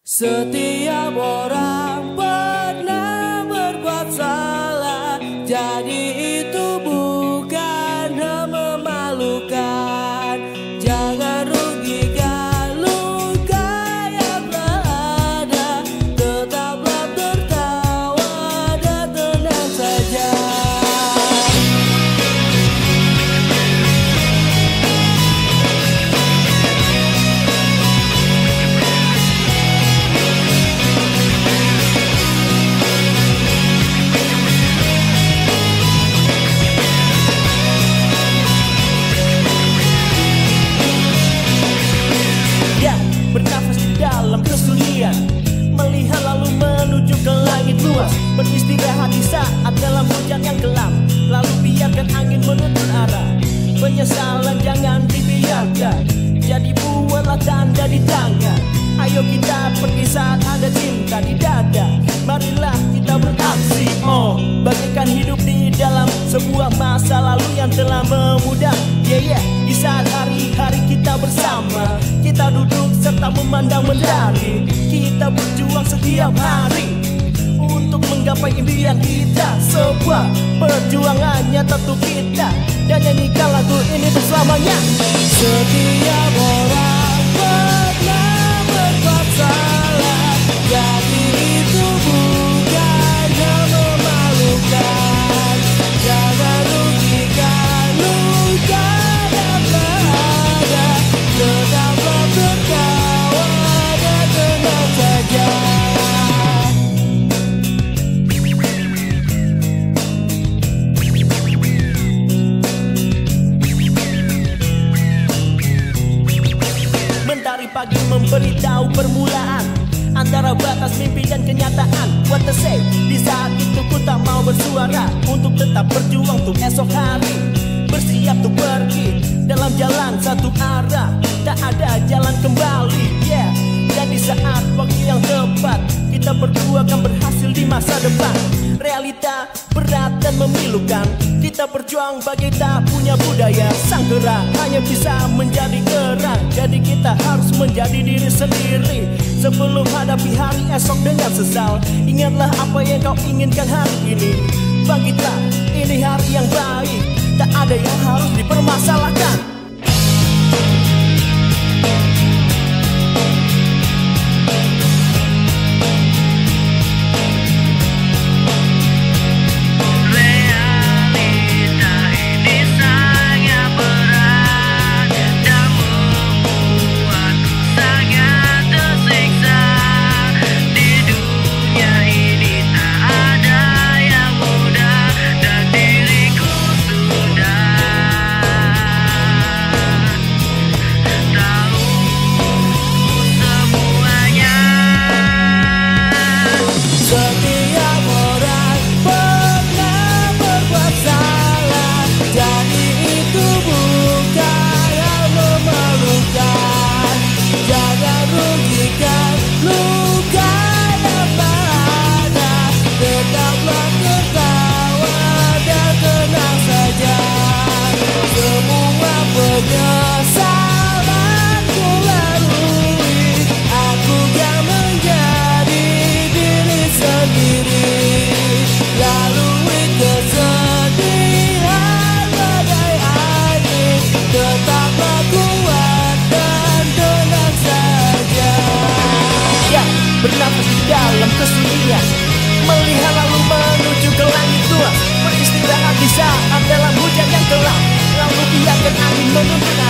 Setiap orang pernah berbuat salah, jadi itu bukan memalukan. Jangan rugikan luka yang telah ada, tetaplah tertawa dan tenang saja. Bernafas di dalam kesunyian, melihat lalu menuju ke langit luas. Beristirahat di saat dalam hujan yang gelap, lalu biarkan angin menuntun arah. Penyesalan jangan dibiarkan, jadi buatlah tanda di tangan. Ayo kita pergi saat ada cinta di dada. Marilah kita beraksi, bagaikan hidup di dalam sebuah masa lalu yang telah memudar. Di saat hari-hari kita bersama, kita duduk serta memandang mentari. Kita berjuang setiap hari untuk menggapai impian kita. Sebuah perjuangannya tentu kita, dan nyanyikan lagu ini bersamanya. Setiap orang pernah berbuat salah, jadi itu bukan memalukan. Jangan rugikan luka yang telah ada, tetaplah tertawa dan tenang saja. Mentari pagi memberitahu permulaan antara batas mimpi dan kenyataan. What to say? Di saat itu ku tak mau bersuara, untuk tetap berjuang untuk esok hari. Bersiap untuk pergi dalam jalan satu arah, tak ada jalan kembali. Dan di saat waktu yang tepat, kita berdua akan berhasil di masa depan. Realita berat dan memilukan, kita berjuang bagai tak punya budaya. Sang gerak hanya bisa menjadi gerak, jadi kita harus menjadi diri sendiri. Sebelum hadapi hari esok dengan sesal, ingatlah apa yang kau inginkan hari ini. Bangkitlah, ini hari yang baik, tak ada yang harus dipermasalahkan. Bernafas di dalam kesunyian, melihat lalu menuju ke langit luas. Beristirahat di saat dalam hujan yang gelap, lalu biarkan angin menuntun